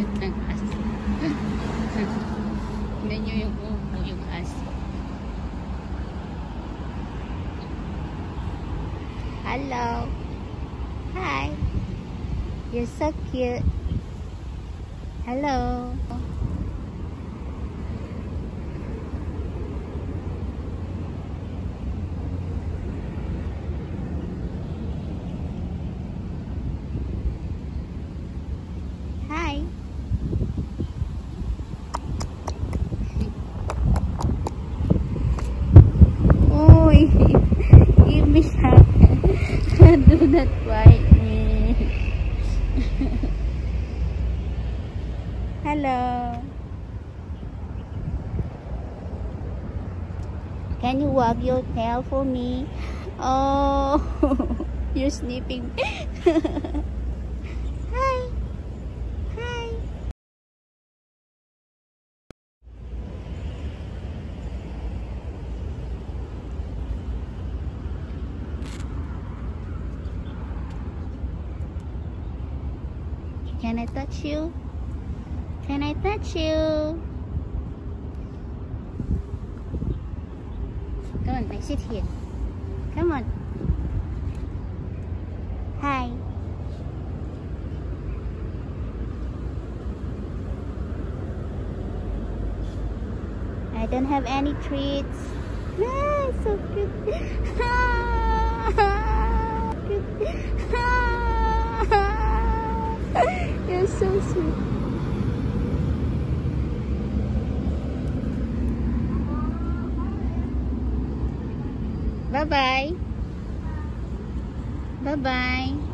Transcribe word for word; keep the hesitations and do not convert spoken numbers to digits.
ng aso. Tignan nyo yung upo yung aso. Hello. Hi. You're so cute. Hello. Hi. Oh, give me that. Do not bite me. Hello. Can you wag your tail for me? Oh, you're sniffing. Hi. Hi. Can I touch you? Can I touch you? Come on, I sit here. Come on. Hi. I don't have any treats. Ah, so cute. You're so sweet. Bye-bye. Bye-bye.